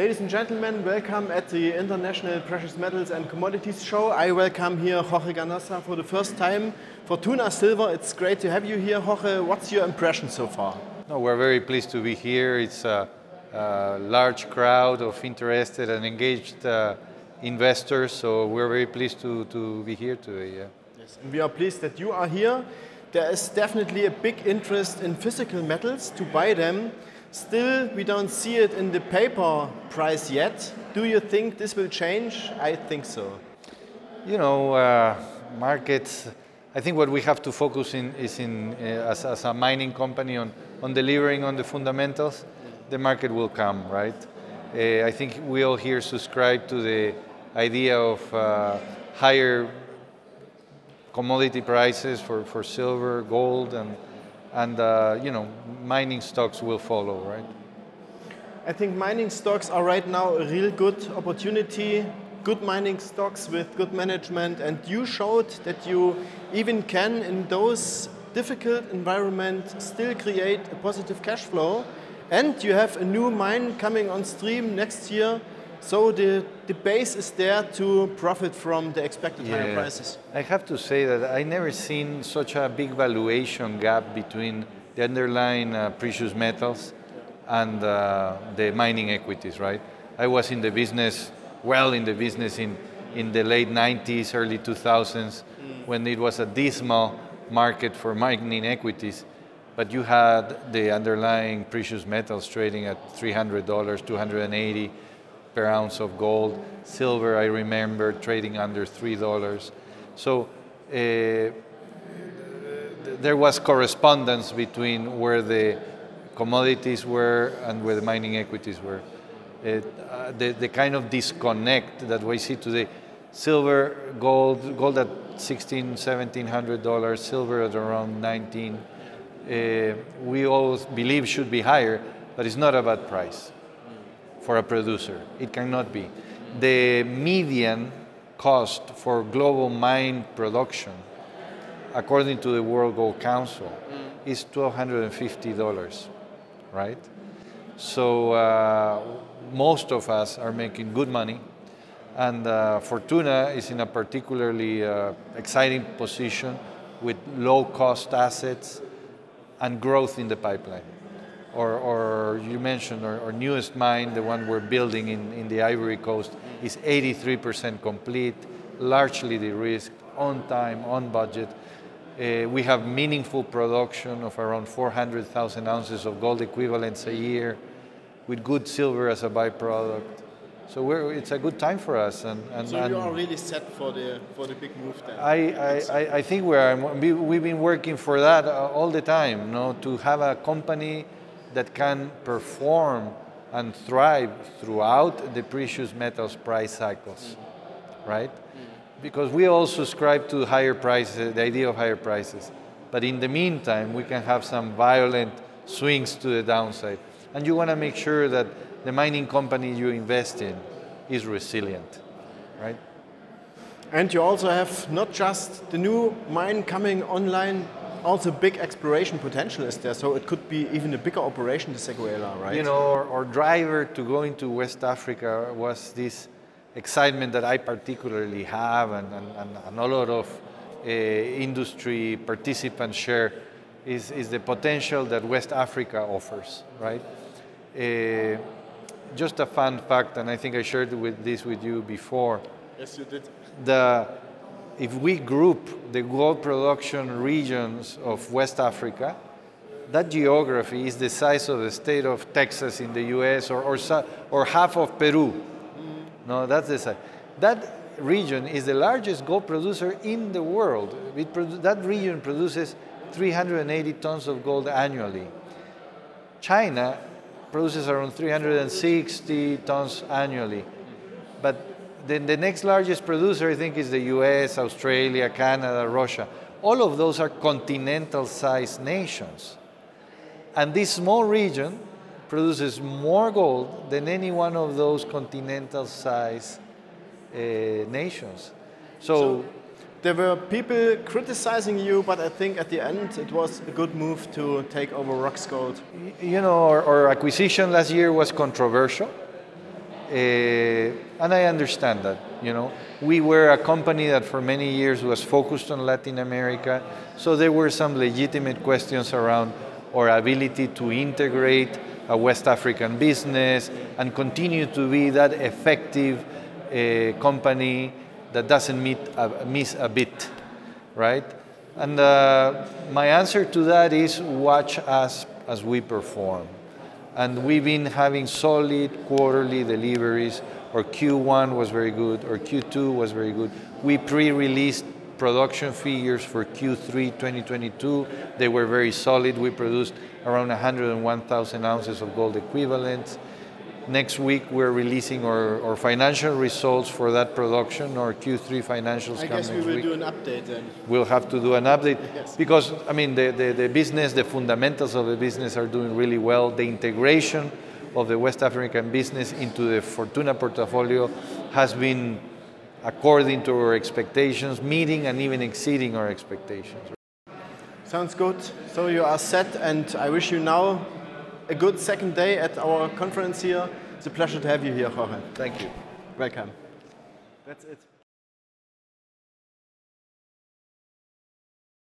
Ladies and gentlemen, welcome at the International Precious Metals and Commodities Show. I welcome here Jorge Ganoza for the first time. Fortuna Silver, it's great to have you here. Jorge, what's your impression so far? No, we're very pleased to be here. It's a large crowd of interested and engaged investors, so we're very pleased to be here today. Yeah. Yes, and we are pleased that you are here. There is definitely a big interest in physical metals to buy them. Still, we don't see it in the paper price yet. Do you think this will change? I think so. You know, markets, I think what we have to focus in is as a mining company on delivering on the fundamentals. The market will come, right? I think we all here subscribe to the idea of higher commodity prices for silver, gold, and you know, mining stocks will follow, right? I think mining stocks are right now a real good opportunity, good mining stocks with good management, and you showed that you even can, in those difficult environments, still create a positive cash flow. And you have a new mine coming on stream next year, so the base is there to profit from the expected higher prices. I have to say that I never seen such a big valuation gap between the underlying precious metals and the mining equities, right? I was in the business, in the late 90s, early 2000s, when it was a dismal market for mining equities, but you had the underlying precious metals trading at $300, $280 per ounce of gold. Silver, I remember, trading under $3. So there was correspondence between where the commodities were and where the mining equities were. The kind of disconnect that we see today, silver, gold at $1,600, $1,700, silver at around 19. We always believe should be higher, but it's not a bad price for a producer. It cannot be. The median cost for global mine production, according to the World Gold Council, is $1,250, right? So most of us are making good money, and Fortuna is in a particularly exciting position with low-cost assets and growth in the pipeline. Or you mentioned our newest mine, the one we're building in the Ivory Coast, is 83% complete, largely de-risked, on time, on budget. We have meaningful production of around 400,000 ounces of gold equivalents a year, with good silver as a byproduct. So it's a good time for us. So you are really set for the big move then? I think we've been working for that all the time, you know, to have a company that can perform and thrive throughout the precious metals price cycles, right? Because we all subscribe to higher prices, the idea of higher prices. But in the meantime, we can have some violent swings to the downside. And you want to make sure that the mining company you invest in is resilient, right? And you also have not just the new mine coming online, also big exploration potential is there, so it could be even a bigger operation, the Seguela, right? You know, our driver to go into West Africa was this excitement that I particularly have, and a lot of industry participants share, is the potential that West Africa offers, right? Just a fun fact, and I think I shared this with you before. Yes, you did. If we group the gold production regions of West Africa, that geography is the size of the state of Texas in the US or half of Peru. No, that's the size. That region is the largest gold producer in the world. That region produces 380 tons of gold annually. China produces around 360 tons annually. But then the next largest producer, I think, is the US, Australia, Canada, Russia. All of those are continental-sized nations. And this small region produces more gold than any one of those continental-sized nations. So there were people criticizing you, but I think at the end it was a good move to take over Roxgold. You know, our acquisition last year was controversial. And I understand that, you know. We were a company that for many years was focused on Latin America, so there were some legitimate questions around our ability to integrate a West African business and continue to be that effective company that doesn't miss a bit, right? And my answer to that is watch us as we perform. And we've been having solid quarterly deliveries. Our Q1 was very good, our Q2 was very good. We pre-released production figures for Q3 2022. They were very solid. We produced around 101,000 ounces of gold equivalent. Next week, we're releasing our financial results for that production, our Q3 financials. I guess we will do an update then. We'll have to do an update Yes. because, I mean, the business, the fundamentals of the business are doing really well. The integration of the West African business into the Fortuna portfolio has been according to our expectations, meeting and even exceeding our expectations. Sounds good. So you are set, and I wish you now a good second day at our conference here. It's a pleasure to have you here, Jorge. Thank you. Welcome. That's it.